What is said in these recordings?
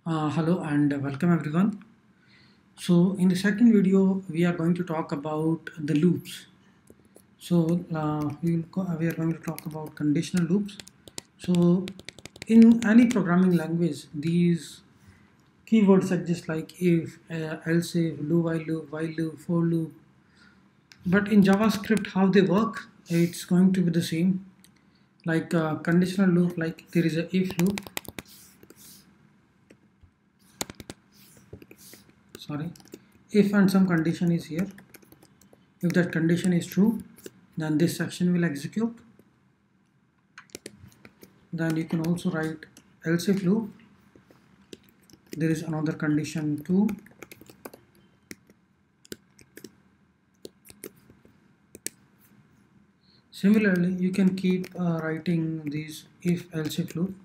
Hello and welcome everyone. So in the second video we are going to talk about the loops. So we are going to talk about conditional loops. So in any programming language these keywords exist like if, else if, do while loop, for loop. But in JavaScript how they work, it's going to be the same. Like conditional loop, like there is a if loop. Sorry, if and some condition is here. If that condition is true, then this section will execute. Then you can also write else if loop. There is another condition too. Similarly, you can keep writing these if else if loop.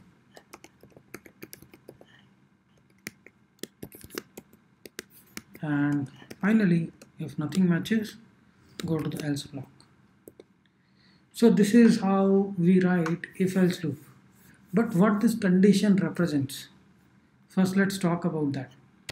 And finally, if nothing matches, go to the else block. So this is how we write if else loop. But what this condition represents? First, let's talk about that.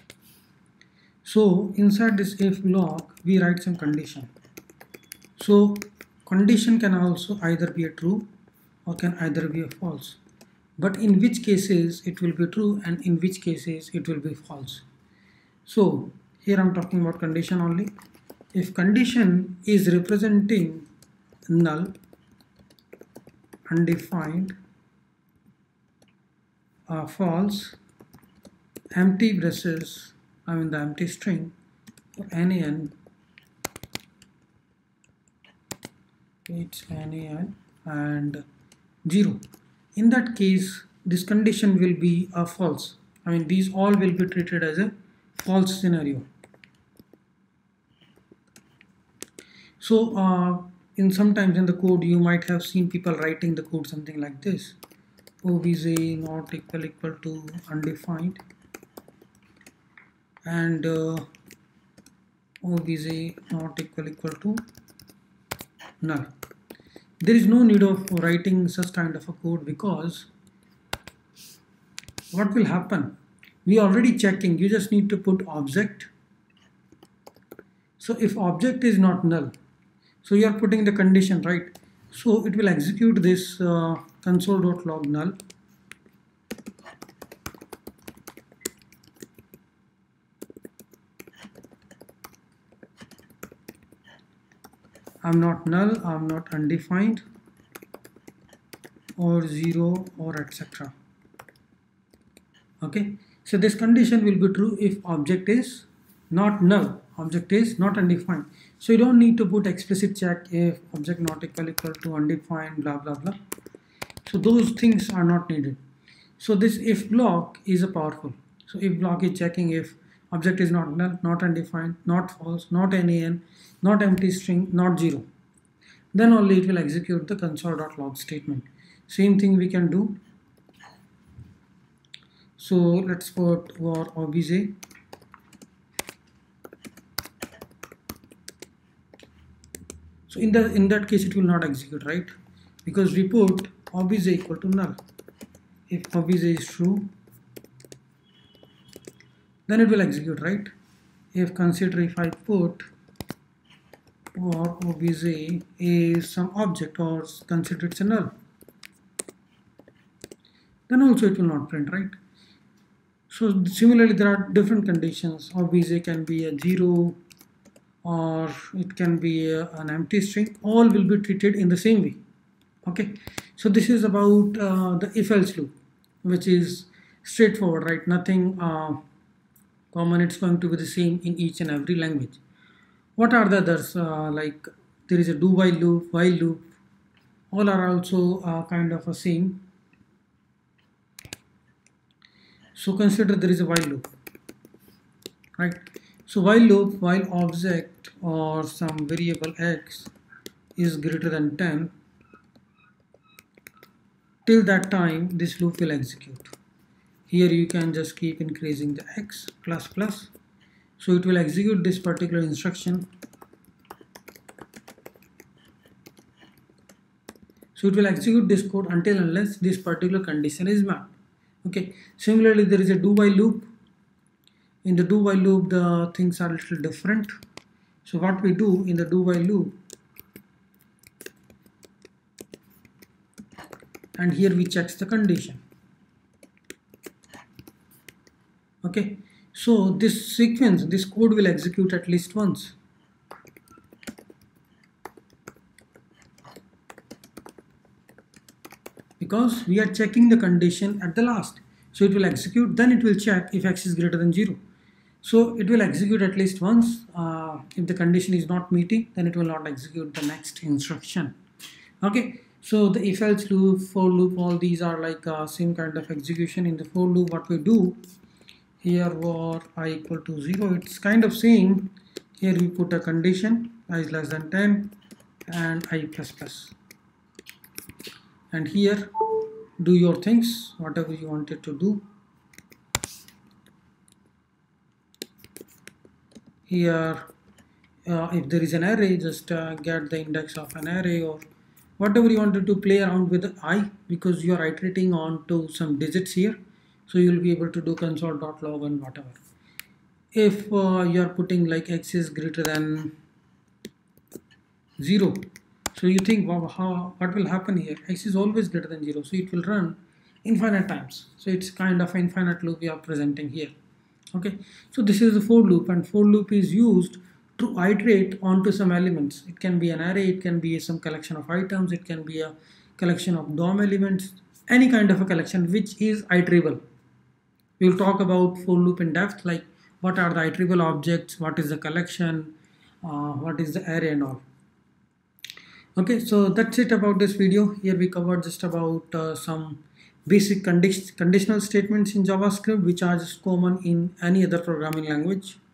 So inside this if block, we write some condition. So condition can also either be a true or can either be a false. But in which cases it will be true and in which cases it will be false. So here I'm talking about condition only. If condition is representing null, undefined, false, empty braces, the empty string, for nan, it's nan and 0. In that case, this condition will be a false. These all will be treated as a false scenario. So sometimes in the code you might have seen people writing the code something like this: obj not equal to undefined and obj not equal to null. There is no need of writing such kind of a code, because what will happen, we already checking, you just need to put object. So if object is not null, so you are putting the condition, right? So it will execute this console.log null. I'm not null, I'm not undefined, or 0, or etc. Okay, so this condition will be true if object is not null, object is not undefined. So you don't need to put explicit check if object not equal to undefined, blah blah blah. So those things are not needed. So this if block is a powerful. So if block is checking if object is not null, not undefined, not false, not nan, not empty string, not 0. Then only it will execute the console.log statement. Same thing we can do. So let's put var obj. So in that case it will not execute, right? Because we put obj equal to null. If obj is true, then it will execute, right? If I put var obj is some object or consider it's a null, then also it will not print, right? So similarly there are different conditions. Obj can be a 0 or it can be an empty string. All will be treated in the same way. Okay, so this is about the if else loop, which is straightforward, right? Nothing common, it's going to be the same in each and every language. What are the others? Like there is a do while loop, all are also kind of the same. So consider there is a while loop, right? So while loop, while object or some variable x is greater than 10, till that time this loop will execute. Here you can just keep increasing the x plus plus. So it will execute this particular instruction. So it will execute this code until unless this particular condition is met. Okay, similarly there is a do while loop. In the do while loop the things are a little different. So what we do in the do while loop, and here we check the condition. Okay, so this sequence, this code will execute at least once. Because we are checking the condition at the last. So it will execute, then it will check if x is greater than 0. So it will execute at least once. If the condition is not meeting, then it will not execute the next instruction. Okay, so the if else loop, for loop, all these are like same kind of execution. In the for loop, what we do here, for I equal to 0, it's kind of same. Here we put a condition, I is less than 10 and I plus plus. And here do your things, whatever you wanted to do. Here if there is an array, just get the index of an array, or whatever you wanted to play around with I, because you are iterating on to some digits here, so you will be able to do console.log and whatever. If you are putting like x is greater than 0, so you think, wow, what will happen here? X is always greater than 0, so it will run infinite times. So it's kind of an infinite loop we are presenting here. Okay, so this is the for loop, and for loop is used to iterate onto some elements. It can be an array, it can be some collection of items, it can be a collection of DOM elements, any kind of a collection which is iterable. We will talk about for loop in depth, like what are the iterable objects, what is the collection, what is the array and all. Okay, so that's it about this video. Here we covered just about some basic conditional statements in JavaScript, which are just common in any other programming language.